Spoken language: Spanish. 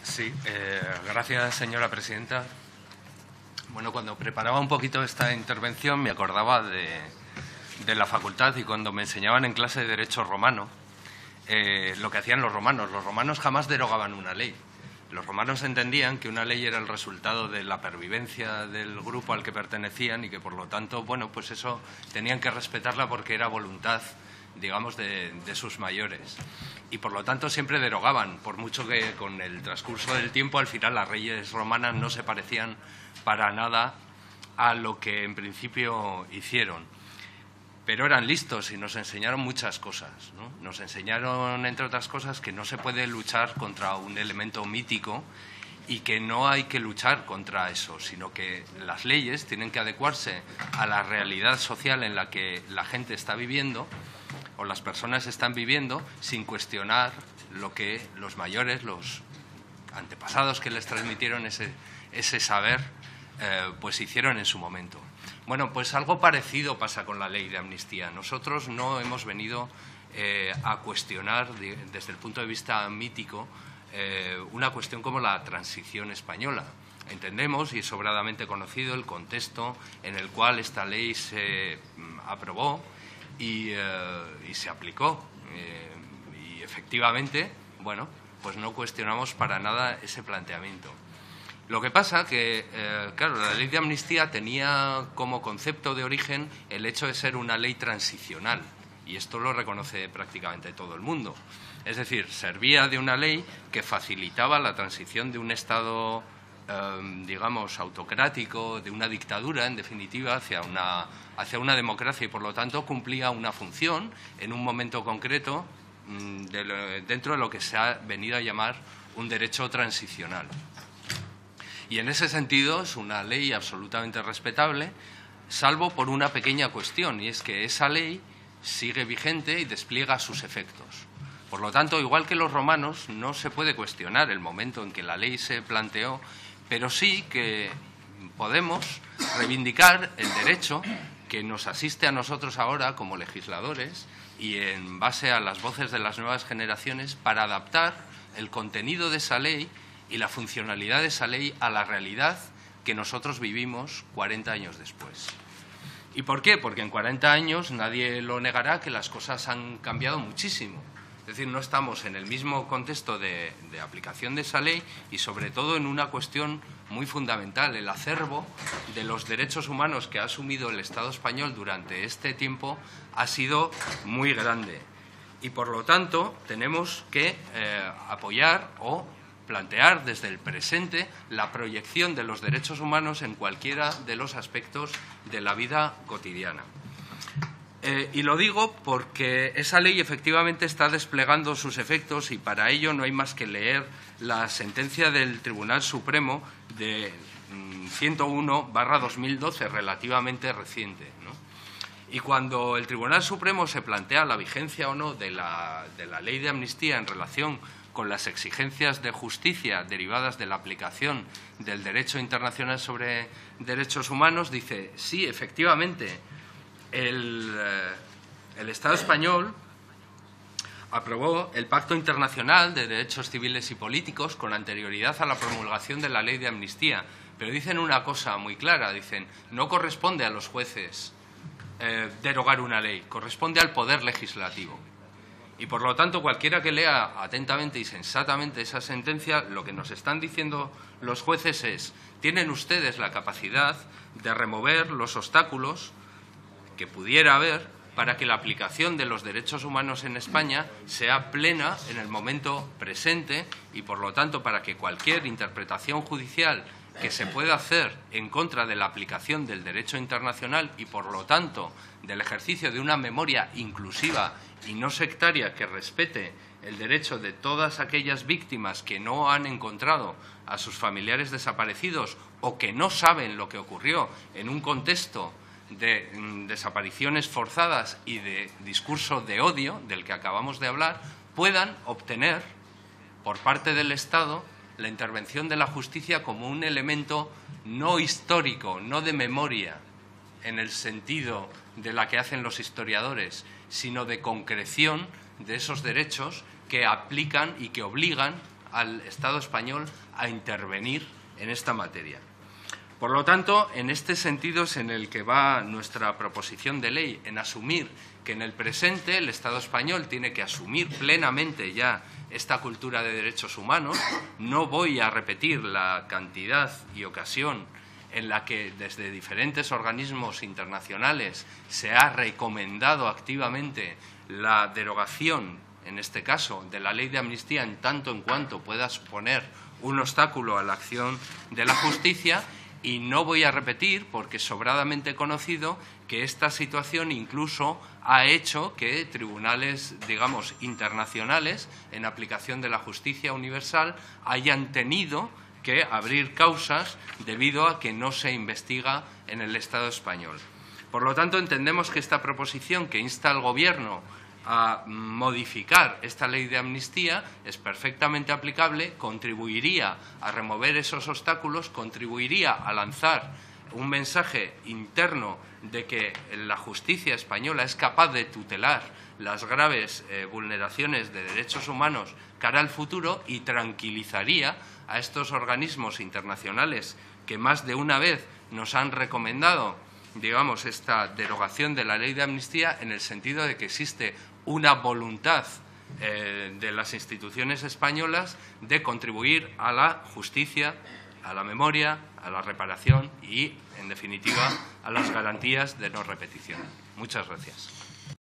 Sí, gracias, señora presidenta. Bueno, cuando preparaba un poquito esta intervención me acordaba de la facultad y cuando me enseñaban en clase de Derecho Romano lo que hacían los romanos. Los romanos jamás derogaban una ley. Los romanos entendían que una ley era el resultado de la pervivencia del grupo al que pertenecían y que, por lo tanto, bueno, pues eso tenían que respetarla porque era voluntad, digamos, de sus mayores. Y, por lo tanto, siempre derogaban, por mucho que con el transcurso del tiempo, al final, las leyes romanas no se parecían para nada a lo que, en principio, hicieron. Pero eran listos y nos enseñaron muchas cosas, ¿no? Nos enseñaron, entre otras cosas, que no se puede luchar contra un elemento mítico y que no hay que luchar contra eso, sino que las leyes tienen que adecuarse a la realidad social en la que la gente está viviendo o las personas están viviendo sin cuestionar lo que los mayores, los antepasados que les transmitieron ese saber, pues hicieron en su momento. Bueno, pues algo parecido pasa con la ley de amnistía. Nosotros no hemos venido a cuestionar, desde el punto de vista mítico, una cuestión como la transición española. Entendemos, y es sobradamente conocido, el contexto en el cual esta ley se aprobó y se aplicó. Y efectivamente, bueno, pues no cuestionamos para nada ese planteamiento. Lo que pasa que, claro, la ley de amnistía tenía como concepto de origen el hecho de ser una ley transicional, y esto lo reconoce prácticamente todo el mundo. Es decir, servía de una ley que facilitaba la transición de un Estado, digamos, autocrático, de una dictadura, en definitiva, hacia una democracia, y por lo tanto cumplía una función en un momento concreto dentro de lo que se ha venido a llamar un derecho transicional. Y en ese sentido es una ley absolutamente respetable, salvo por una pequeña cuestión, y es que esa ley sigue vigente y despliega sus efectos. Por lo tanto, igual que los romanos, no se puede cuestionar el momento en que la ley se planteó, pero sí que podemos reivindicar el derecho que nos asiste a nosotros ahora como legisladores y en base a las voces de las nuevas generaciones para adaptar el contenido de esa ley y la funcionalidad de esa ley a la realidad que nosotros vivimos 40 años después. ¿Y por qué? Porque en 40 años nadie lo negará que las cosas han cambiado muchísimo. Es decir, no estamos en el mismo contexto de aplicación de esa ley y, sobre todo, en una cuestión muy fundamental. El acervo de los derechos humanos que ha asumido el Estado español durante este tiempo ha sido muy grande. Y, por lo tanto, tenemos que apoyar o plantear desde el presente la proyección de los derechos humanos en cualquiera de los aspectos de la vida cotidiana. Y lo digo porque esa ley efectivamente está desplegando sus efectos y para ello no hay más que leer la sentencia del Tribunal Supremo de 101/2012, relativamente reciente, ¿no? Y cuando el Tribunal Supremo se plantea la vigencia o no de la ley de amnistía en relación con las exigencias de justicia derivadas de la aplicación del derecho internacional sobre derechos humanos, dice, sí, efectivamente, el Estado español aprobó el Pacto Internacional de Derechos Civiles y Políticos con anterioridad a la promulgación de la ley de amnistía, pero dicen una cosa muy clara, dicen, no corresponde a los jueces derogar una ley, corresponde al Poder Legislativo. Y, por lo tanto, cualquiera que lea atentamente y sensatamente esa sentencia, lo que nos están diciendo los jueces es, tienen ustedes la capacidad de remover los obstáculos que pudiera haber para que la aplicación de los derechos humanos en España sea plena en el momento presente y, por lo tanto, para que cualquier interpretación judicial que se pueda hacer en contra de la aplicación del derecho internacional y, por lo tanto, del ejercicio de una memoria inclusiva y no sectaria que respete el derecho de todas aquellas víctimas que no han encontrado a sus familiares desaparecidos o que no saben lo que ocurrió en un contexto de desapariciones forzadas y de discurso de odio del que acabamos de hablar, puedan obtener por parte del Estado la intervención de la justicia como un elemento no histórico, no de memoria, en el sentido de la que hacen los historiadores, sino de concreción de esos derechos que aplican y que obligan al Estado español a intervenir en esta materia. Por lo tanto, en este sentido es en el que va nuestra proposición de ley, en asumir que en el presente el Estado español tiene que asumir plenamente ya esta cultura de derechos humanos. No voy a repetir la cantidad y ocasión en la que desde diferentes organismos internacionales se ha recomendado activamente la derogación, en este caso, de la ley de amnistía en tanto en cuanto pueda suponer un obstáculo a la acción de la justicia. Y no voy a repetir, porque es sobradamente conocido, que esta situación incluso ha hecho que tribunales, digamos, internacionales, en aplicación de la justicia universal, hayan tenido que abrir causas debido a que no se investiga en el Estado español. Por lo tanto, entendemos que esta proposición que insta al Gobierno a modificar esta ley de amnistía es perfectamente aplicable, contribuiría a remover esos obstáculos, contribuiría a lanzar un mensaje interno de que la justicia española es capaz de tutelar las graves vulneraciones de derechos humanos cara al futuro y tranquilizaría a estos organismos internacionales que más de una vez nos han recomendado, digamos, esta derogación de la ley de amnistía, en el sentido de que existe una voluntad de las instituciones españolas de contribuir a la justicia, a la memoria, a la reparación y, en definitiva, a las garantías de no repetición. Muchas gracias.